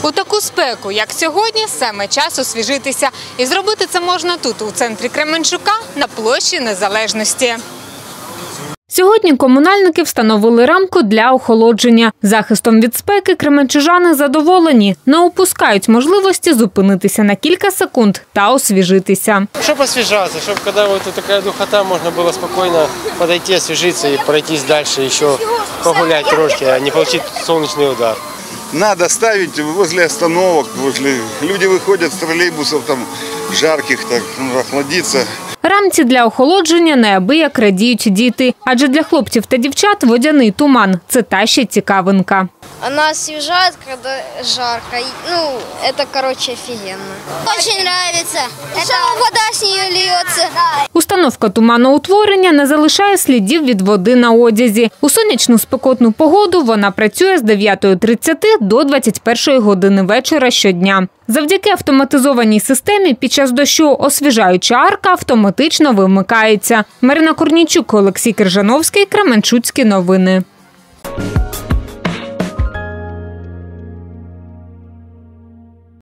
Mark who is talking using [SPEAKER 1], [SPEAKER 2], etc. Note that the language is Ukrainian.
[SPEAKER 1] У таку спеку, як сьогодні, саме час освіжитися. І зробити це можна тут, у центрі Кременчука, на площі Незалежності. Сьогодні комунальники встановили рамку для охолодження. Захистом від спеки кременчужани задоволені. Не упускають можливості зупинитися на кілька секунд та освіжитися.
[SPEAKER 2] Щоб освіжатися, щоб коли така духота, можна було спокійно підійти, освіжитися і пройтись далі, ще погуляти трошки, а не отримати сонячний удар.
[SPEAKER 3] Надо ставить возле остановок, люди выходят с троллейбусов, там жарких, так охладиться.
[SPEAKER 1] Рамці для охолодження неабияк радіють діти. Адже для хлопців та дівчат водяний туман – це та ще цікавинка.
[SPEAKER 4] Она освежает, когда жарко. Это, офигенно. Очень нравится. Вода с нее льется.
[SPEAKER 1] Установка туманоутворення не залишає слідів від води на одязі. У сонячну спекотну погоду вона працює з 9:30 до 21 години вечора щодня. Завдяки автоматизованій системі під час дощу освіжаюча арка автоматично вимикається. Марина Корнійчук, Олексій Крижановський, Кременчуцькі новини.